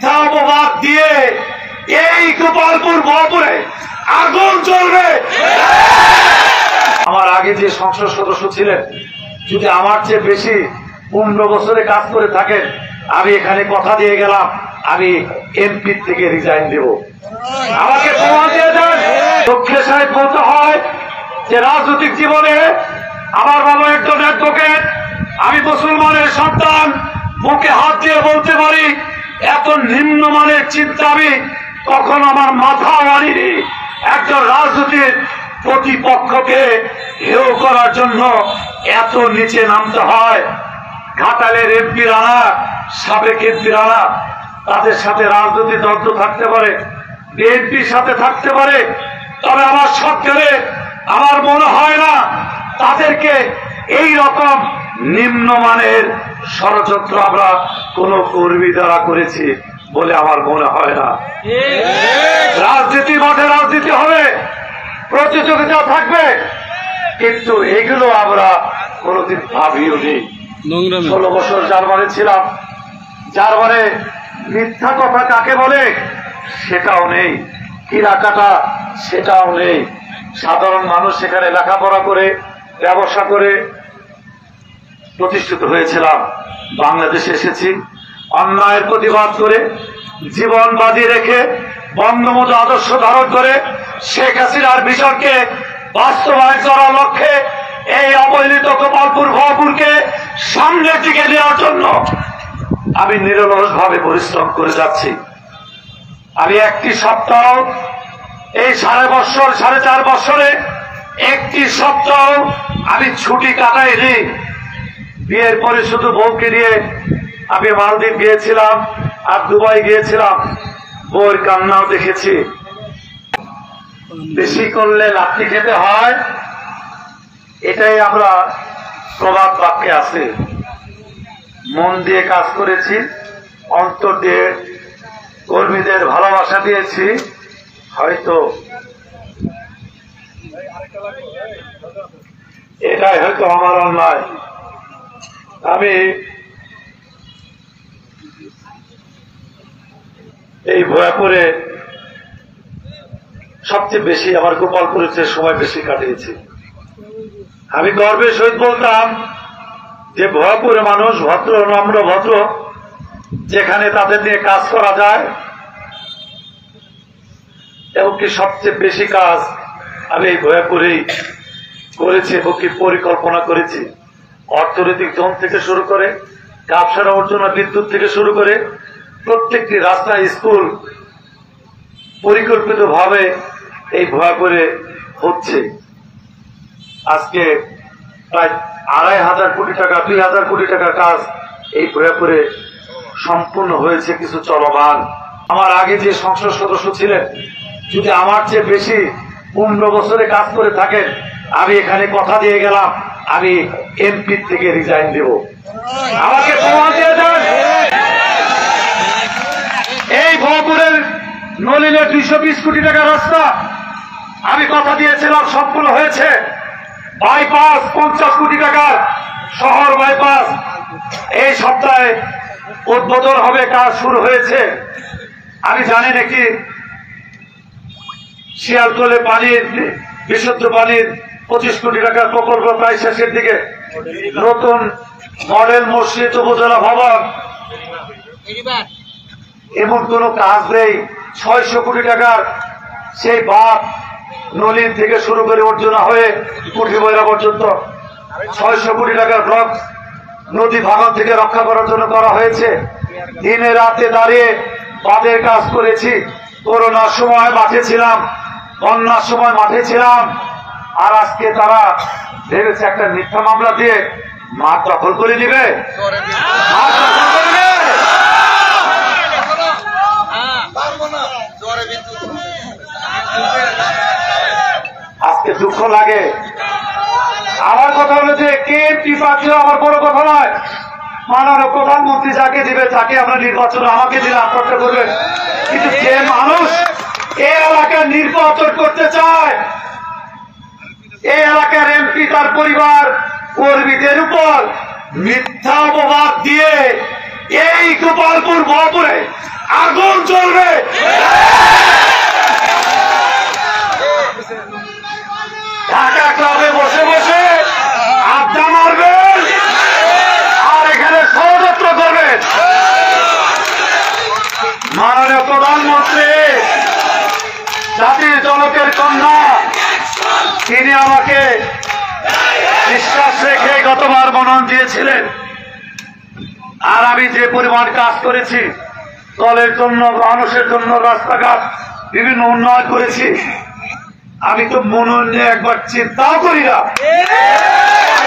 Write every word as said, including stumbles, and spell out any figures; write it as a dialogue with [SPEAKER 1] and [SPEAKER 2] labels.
[SPEAKER 1] মিথ্যা অপবাদ দিয়ে এই গোপালপুর ভবনে আগুন জ্বলবে। আমার আগে যে সংসদ সদস্য ছিলেন, যদি আমার চেয়ে বেশি পনেরো বছরে কাজ করে থাকেন, আমি এখানে কথা দিয়ে গেলাম আমি এমপি থেকে রিজাইন দেব। আমাকে প্রমাণ দিয়ে দেন। দক্ষিণ সাহেব বলতে হয় যে রাজনৈতিক জীবনে আমার বাবা একজন অ্যাডভোকেট, আমি মুসলমানের সন্তান, বুকে হাত দিয়ে বলতে পারি এত নিম্নমানের চিন্তা আমি কখন আমার মাথা আনিনি। একজন রাজনীতির প্রতিপক্ষকে হেয় করার জন্য এত নিচে নামতে হয়। ঘাটালের এমপি রানা, সাবেক এমপি রানা, তাদের সাথে রাজনৈতিক দ্বন্দ্ব থাকতে পারে, বিএনপির সাথে থাকতে পারে, তবে আমার সত্যি আমার মনে হয় না তাদেরকে এই রকম নিম্নমানের ষড়যন্ত্র আমরা কোন কর্মী দ্বারা করেছি বলে আমার মনে হয় না। রাজনীতি মাঠে রাজনীতি হবে, প্রতিযোগিতা থাকবে, কিন্তু এগুলো আমরা কোনদিন ভাবিও নি। ষোলো বছর জার্মানি ছিলাম, জার্মানে মিথ্যা কথা কাকে বলে সেটাও নেই, কিরাকাটা সেটাও নেই। সাধারণ মানুষ সেখানে লেখাপড়া করে ব্যবসা করে প্রতিষ্ঠিত হয়েছিলাম। বাংলাদেশে এসেছি অন্যায়ের প্রতিবাদ করে, জীবন বাজি রেখে, বঙ্গবন্ধু আদর্শ ধারণ করে শেখ হাসিনার মিশনকে বাস্তবায়ন করার লক্ষ্যে এই অবহেলিত গোপালপুর ভবপুরকে সামনের দিকে নেওয়ার জন্য আমি নিরলস ভাবে পরিশ্রম করে যাচ্ছি। আমি একটি সপ্তাহ এই সাড়ে বছর সাড়ে চার বছরে একটি সপ্তাহ আমি ছুটি কাটাইনি। বিয়ের পরে শুধু বউকে নিয়ে আমি মালদ্বীপ গিয়েছিলাম আর দুবাই গিয়েছিলাম, বউয়ের কান্নাও দেখেছি। বেশি করলে লাঠি খেতে হয়, এটাই আমরা প্রবাদ বাক্যে আছে। মন দিয়ে কাজ করেছি, অন্তর দিয়ে কর্মীদের ভালোবাসা দিয়েছি, হয়তো এটাই হয়তো আমার অন্যায়। আমি এই ভয়াপুরে সবচেয়ে বেশি আমার গোপালপুরের চেয়ে সময় বেশি কাটিয়েছি। আমি গর্বের সহিত বলতাম যে ভয়াপুরে মানুষ ভদ্র, নম্র, ভদ্র, যেখানে তাদের নিয়ে কাজ করা যায়, এমনকি সবচেয়ে বেশি কাজ আমি এই ভয়াপুরেই করেছি এবং কি পরিকল্পনা করেছি। অর্থনৈতিক জোন থেকে শুরু করে কাপসার অর্জনা, বিদ্যুৎ থেকে শুরু করে প্রত্যেকটি রাস্তা, স্কুল পরিকল্পিত ভাবে এই ভয়াপুরে হচ্ছে। আজকে প্রায় আড়াই হাজার কোটি টাকা, দুই হাজার কোটি টাকার কাজ এই ভয়াপুরে সম্পূর্ণ হয়েছে, কিছু চলমান। আমার আগে যে সংসদ সদস্য ছিলেন, যদি আমার চেয়ে বেশি পনেরো বছরে কাজ করে থাকেন, আমি এখানে কথা দিয়ে গেলাম আমি এমপি থেকে রিজাইন দেব। আমাকে প্রমাণ দিয়ে দেন। এই ভয়াপুরের নলিনের দুইশো বিশ কোটি টাকা রাস্তা আমি কথা দিয়েছিলাম, সম্পূর্ণ হয়েছে। বাইপাস পঞ্চাশ কোটি টাকার শহর বাইপাস এই সপ্তাহে উদ্বোধন হবে, কাজ শুরু হয়েছে। আমি জানি নাকি শিয়ালতলে পানির, বিশুদ্ধ পানির পঁচিশ কোটি টাকার প্রকল্প প্রায় শেষের দিকে। নতুন মডেল মসজিদ, উপজেলা ভবন, এমন কোন কাজ নেই। ছয়শো কোটি টাকার সেই বাঁধ নলিন থেকে শুরু করে অর্জনা হয়ে কুঠি বৈরা পর্যন্ত ছয়শো কোটি টাকার ব্লক নদী ভাঙন থেকে রক্ষা করার জন্য করা হয়েছে। দিনে রাতে দাঁড়িয়ে বাঁধের কাজ করেছি। করোনার সময় মাঠে ছিলাম, বন্যার সময় মাঠে ছিলাম। আর আজকে তারা ভেবেছে একটা মিথ্যা মামলা দিয়ে মাঠ দখল করে দিবে, মাঠ দখল করবে। আজকে দুঃখ লাগে। আমার কথা হলো যে কে এমপি পাচ্ছিল আমার বড় কথা নয়। মাননীয় প্রধানমন্ত্রী যাকে দিবে তাকে আমরা নির্বাচন, আমাকে দিলে আপনারটা করবেন। কিন্তু যে মানুষ এই এলাকার নির্বাচন করতে চায়, এই এলাকার এমপি তার পরিবার কর্মীদের উপর মিথ্যা অপবাদ দিয়ে এই গোপালপুর ভরপুরে আগুন জ্বলবে। ঢাকা ক্লাবে বসে বসে আড্ডা মারবেন আর এখানে ষড়যন্ত্র করবেন। মাননীয় প্রধানমন্ত্রী জাতির জনকের কন্যা, তিনি আমাকে বিশ্বাস রেখে গতবার মনোনয়ন দিয়েছিলেন। আর আমি যে পরিমাণ কাজ করেছি, দলের জন্য, মানুষের জন্য, রাস্তাঘাট বিভিন্ন উন্নয়ন করেছি, আমি তো মনোনয়ন নিয়ে একবার চিন্তাও করি না।